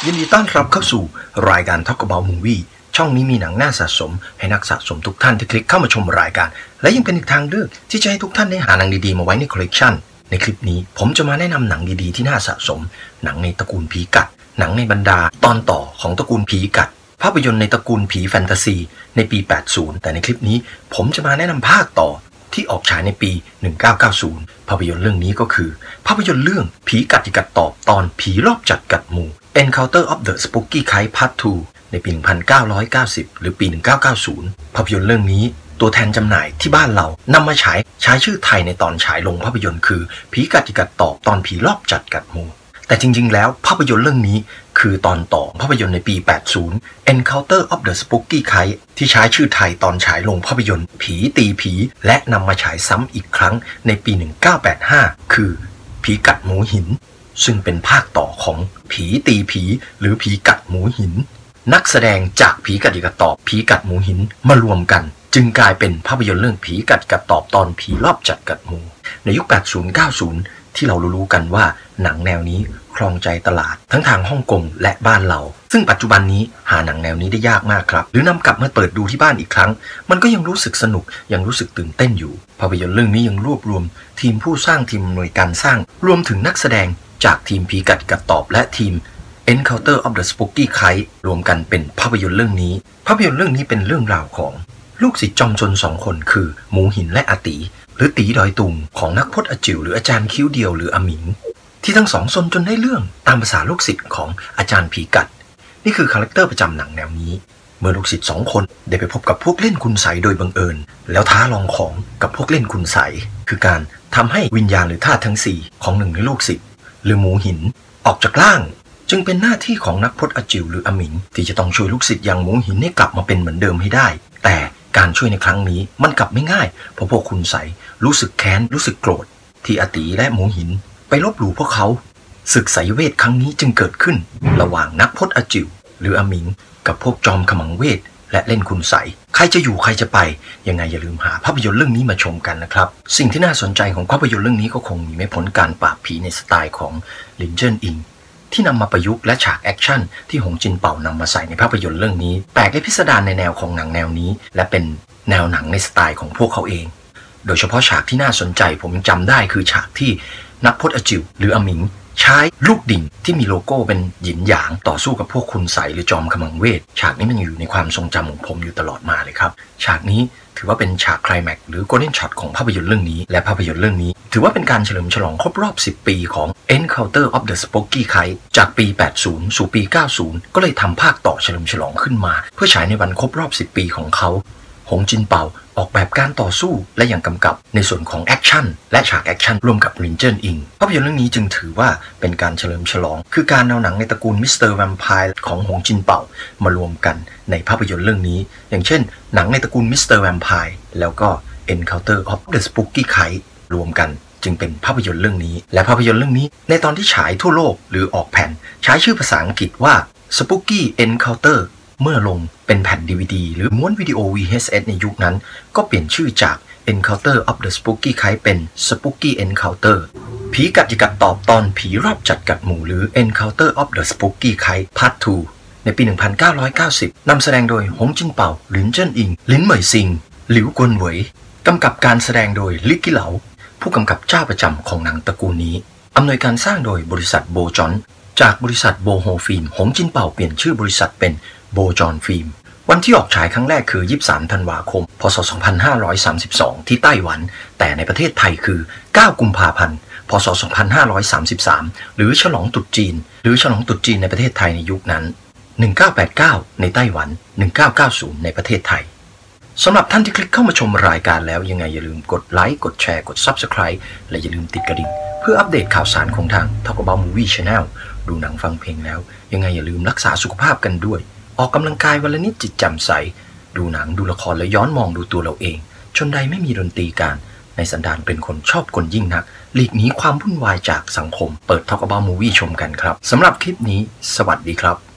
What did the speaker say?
ยินดีต้อนรับเข้าสู่รายการ Talk About Movie ช่องนี้มีหนังน่าสะสมให้นักสะสมทุกท่านที่คลิกเข้ามาชมรายการและยังเป็นอีกทางเลือกที่จะให้ทุกท่านได้หาหนังดีๆมาไว้ในคอลเลกชันในคลิปนี้ผมจะมาแนะนำหนังดีๆที่น่าสะสมหนังในตระกูลผีกัดหนังในบรรดาตอนต่อของตระกูลผีกัดภาพยนตร์ในตระกูลผีแฟนตาซีในปี 80 แต่ในคลิปนี้ผมจะมาแนะนำภาคต่อที่ออกฉายในปี 1990 ภาพยนตร์เรื่องนี้ก็คือภาพยนตร์เรื่องผีกัดกัดตอบตอนผีรอบจัดกัดหมู่ Encounter of the Spooky Kite Part 2 ในปี 1990 หรือปี 1990 ภาพยนตร์เรื่องนี้ตัวแทนจำหน่ายที่บ้านเรานำมาฉายชื่อไทยในตอนฉายลงภาพยนตร์คือผีกัดกัดตอบตอนผีรอบจัดกัดหมู่แต่จริงๆแล้วภาพยนตร์เรื่องนี้คือตอนต่อภาพยนตร์ในปี 80 Encounter of the Spooky Kite ที่ใช้ชื่อไทยตอนฉายลงภาพยนตร์ผีตีผีและนำมาฉายซ้ำอีกครั้งในปี 1985 คือผีกัดหมูหินซึ่งเป็นภาคต่อของผีตีผีหรือผีกัดหมูหินนักแสดงจากผีกัดกัดตอบผีกัดหมูหินมารวมกันจึงกลายเป็นภาพยนตร์เรื่องผีกัดกัดตอบตอนผีรอบจัดกัดหมู่ในยุค 80-90 ที่เรารู้กันว่าหนังแนวนี้ครองใจตลาดทั้งทางฮ่องกงและบ้านเราซึ่งปัจจุบันนี้หาหนังแนวนี้ได้ยากมากครับหรือนำกลับมาเปิดดูที่บ้านอีกครั้งมันก็ยังรู้สึกสนุกยังรู้สึกตื่นเต้นอยู่ภาพยนตร์เรื่องนี้ยังรวบรวมทีมผู้สร้างทีมหน่วยการสร้างรวมถึงนักแสดงจากทีมผีกัดกัดตอบและทีม Encounter of the Spooky Kite รวมกันเป็นภาพยนตร์เรื่องนี้ภาพยนตร์เรื่องนี้เป็นเรื่องราวของลูกศิษย์จอมซน2 คนคือหมูหินและอาตีหรือตีดอยตุงของนักพจน์อจิ๋วหรืออาจารย์คิ้วเดียวหรืออาหมิงที่ทั้งสองซนจนได้เรื่องตามภาษาลูกศิษย์ของอาจารย์ผีกัดนี่คือคาแรคเตอร์ประจำหนังแนวนี้เมื่อลูกศิษย์2 คนได้ไปพบกับพวกเล่นคุณไสโดยบังเอิญแล้วท้าลองของกับพวกเล่นคุณไสคือการทำให้วิญญาณหรือธาตุทั้ง4ของหนึ่งในลูกศิษย์หรือหมูหินออกจากร่างจึงเป็นหน้าที่ของนักพจน์อจิ๋วหรืออาหมิงที่จะต้องช่วยลูกศิษย์อย่างหมูหินให้กลับมาเป็นเหมือนเดิมให้ได้แต่การช่วยในครั้งนี้มันกลับไม่ง่ายเพราะพวกคุณไสรู้สึกแค้นรู้สึกโกรธที่อาตีและหมูหินไปลบหลู่พวกเขาศึกไสยเวทครั้งนี้จึงเกิดขึ้นระหว่างนักพจน์อจิ๋วหรืออาหมิงกับพวกจอมขมังเวทและเล่นคุณไสใครจะอยู่ใครจะไปยังไงอย่าลืมหาภาพยนตร์เรื่องนี้มาชมกันนะครับสิ่งที่น่าสนใจของภาพยนตร์เรื่องนี้ก็คงมีไม่พ้นการปราบผีในสไตล์ของลินเจิ้นอิงที่นำมาประยุกต์และฉากแอคชั่นที่หงจินเป่านำมาใส่ในภาพยนตร์เรื่องนี้แปลกและพิสดารในแนวของหนังแนวนี้และเป็นแนวหนังในสไตล์ของพวกเขาเองโดยเฉพาะฉากที่น่าสนใจผมจำได้คือฉากที่นักพจน์อจิ๋วหรืออาหมิงใช้ลูกดิ่งที่มีโลโก้เป็นหยินหยางต่อสู้กับพวกคุณไสหรือจอมขมังเวทฉากนี้มันอยู่ในความทรงจำของผมอยู่ตลอดมาเลยครับฉากนี้ถือว่าเป็นฉากไคลแม็กซ์หรือโกลเด้นช็อตของภาพยนตร์เรื่องนี้และภาพยนตร์เรื่องนี้ถือว่าเป็นการเฉลิมฉลองครบรอบ10 ปีของ Encounter of the Spooky Kite จากปี 80 สู่ปี 90 ก็เลยทำภาคต่อเฉลิมฉลองขึ้นมาเพื่อฉายในวันครบรอบ10 ปีของเขาหงจินเป่าออกแบบการต่อสู้และยังกำกับในส่วนของแอคชั่นและฉากแอคชั่นร่วมกับลินเจิ้นอิงภาพยนตร์เรื่องนี้จึงถือว่าเป็นการเฉลิมฉลองคือการเอาหนังในตระกูลมิสเตอร์แวมไพร์ของหงจินเป่ามารวมกันในภาพยนตร์เรื่องนี้อย่างเช่นหนังในตระกูลมิสเตอร์แวมไพร์แล้วก็ Encounter of the Spooky Kite รวมกันจึงเป็นภาพยนตร์เรื่องนี้และภาพยนตร์เรื่องนี้ในตอนที่ฉายทั่วโลกหรือออกแผ่นใช้ชื่อภาษาอังกฤษว่า Spooky Encounterเมื่อลงเป็นแผ่น DVD หรือม้วนวิดีโอ VHS ในยุคนั้นก็เปลี่ยนชื่อจาก Encounter of the Spooky Kite เป็น Spooky Encounter ผีกัดกัดตอบตอนผีรอบจัดกัดหมู่หรือ Encounter of the Spooky Kite Part 2 ในปี 1990 นำแสดงโดยหงจินเป่าหลินเจิ้นอิงลินเหมยซิงหลิวกวนเหวยกำกับการแสดงโดยลิกกี้เหลาผู้กำกับเจ้าประจำของหนังตระกูลนี้อำนวยการสร้างโดยบริษัทโบจอนจากบริษัทโบโฮฟิล์มหงจินเป่าเปลี่ยนชื่อบริษัทเป็นโบจอนฟิล์มวันที่ออกฉายครั้งแรกคือ 23 ธันวาคม พ.ศ. 2532 ที่ไต้หวันแต่ในประเทศไทยคือ 9 กุมภาพันธ์ พ.ศ. 2533 หรือฉลองตรุษจีนในประเทศไทยในยุคนั้น 1989 ในไต้หวัน 1990 ในประเทศไทยสำหรับท่านที่คลิกเข้ามาชมรายการแล้วยังไงอย่าลืมกดไลค์กดแชร์กด Subscribe และอย่าลืมติดกระดิ่งเพื่ออัปเดตข่าวสารของทาง Talk About Movie Channel ดูหนังฟังเพลงแล้วยังไงอย่าลืมรักษาสุขภาพกันด้วยออกกำลังกายวันละนิดจิตแจ่มใสดูหนังดูละครและย้อนมองดูตัวเราเองชนใดไม่มีดนตรีการในสันดานเป็นคนชอบกลยิ่งนักหลีกหนีความวุ่นวายจากสังคมเปิด Talk About Movie ชมกันครับสำหรับคลิปนี้สวัสดีครับ